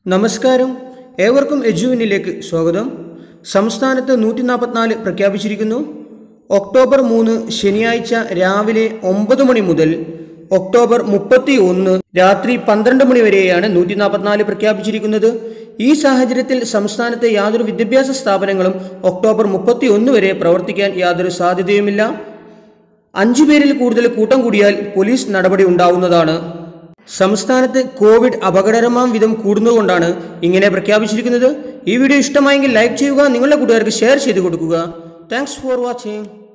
നമസ്കാരം, ഏവർക്കും എജുവിനിലേക്ക് സ്വാഗതം. സംസ്ഥാനത്ത് 144 പ്രഖ്യാപിച്ചിരിക്കുന്നു. ഒക്ടോബർ 3 ശനിയാഴ്ച രാവിലെ 9 മണി മുതൽ ഒക്ടോബർ 31 രാത്രി 12 മണി വരെയാണ് 144 പ്രഖ്യാപിച്ചിരിക്കുന്നത്. ഈ സാഹചര്യത്തിൽ സംസ്ഥാനത്തെ യാതൊരു വിദ്യാഭ്യാസ സ്ഥാപനങ്ങളും ഒക്ടോബർ 31 വരെ പ്രവർത്തിക്കാൻ യാതൊരു സാധ്യതയുമില്ല. 5 പേരിൽ കൂടുതൽ കൂട്ടം കൂടിയാൽ പോലീസ് നടപടി ഉണ്ടാവുന്നതാണ്. സംസ്ഥാനത്ത് കോവിഡ് അപകടകരമാം വിധം കൂടുന്നതുകൊണ്ടാണ് ഇങ്ങനെ പ്രഖ്യാപിച്ചിരിക്കുന്നത്. ഈ വീഡിയോ ഇഷ്ടമായെങ്കിൽ ലൈക്ക് ചെയ്യുക, നിങ്ങളുടെ കൂട്ടുകാർക്ക് ഷെയർ ചെയ്ത് കൊടുക്കുക. Thanks for watching.